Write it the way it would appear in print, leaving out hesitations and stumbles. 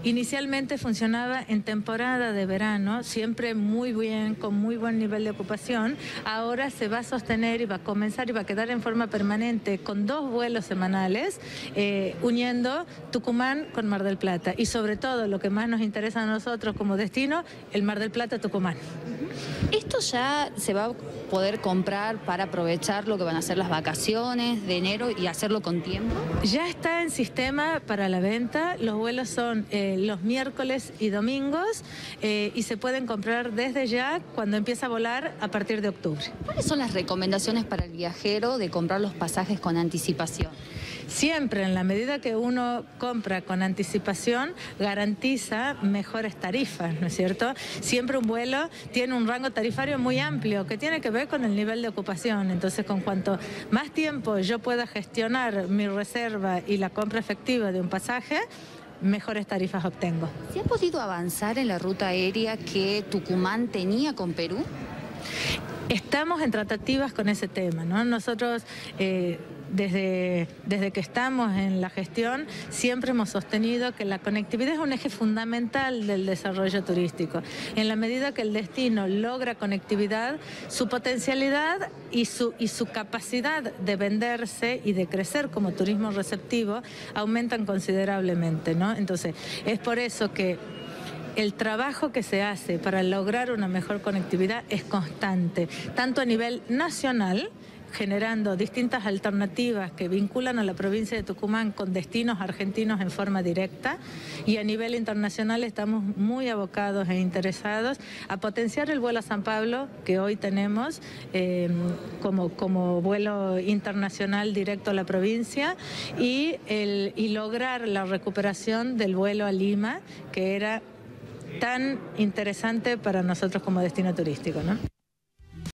Inicialmente funcionaba en temporada de verano, siempre muy bien, con muy buen nivel de ocupación. Ahora se va a sostener y va a comenzar y va a quedar en forma permanente con 2 vuelos semanales, uniendo Tucumán con Mar del Plata. Y sobre todo, lo que más nos interesa a nosotros como destino, el Mar del Plata-Tucumán. ¿Esto ya se va a poder comprar para aprovechar lo que van a ser las vacaciones de enero y hacerlo con tiempo? Ya está en sistema para la venta. Los vuelos son los miércoles y domingos y se pueden comprar desde ya cuando empieza a volar a partir de octubre. ¿Cuáles son las recomendaciones para el viajero de comprar los pasajes con anticipación? Siempre, en la medida que uno compra con anticipación, garantiza mejores tarifas, ¿no es cierto? Siempre un vuelo tiene un rango tarifario muy amplio que tiene que ver con el nivel de ocupación. Entonces, con cuanto más tiempo yo pueda gestionar mi reserva y la compra efectiva de un pasaje, mejores tarifas obtengo. ¿Se ha podido avanzar en la ruta aérea que Tucumán tenía con Perú? Estamos en tratativas con ese tema, ¿no? Nosotros, desde que estamos en la gestión, siempre hemos sostenido que la conectividad es un eje fundamental del desarrollo turístico. En la medida que el destino logra conectividad, su potencialidad y su capacidad de venderse y de crecer como turismo receptivo aumentan considerablemente, ¿no? Entonces, es por eso que el trabajo que se hace para lograr una mejor conectividad es constante, tanto a nivel nacional, generando distintas alternativas que vinculan a la provincia de Tucumán con destinos argentinos en forma directa, y a nivel internacional estamos muy abocados e interesados a potenciar el vuelo a San Pablo que hoy tenemos como vuelo internacional directo a la provincia y lograr la recuperación del vuelo a Lima, que era tan interesante para nosotros como destino turístico, ¿no?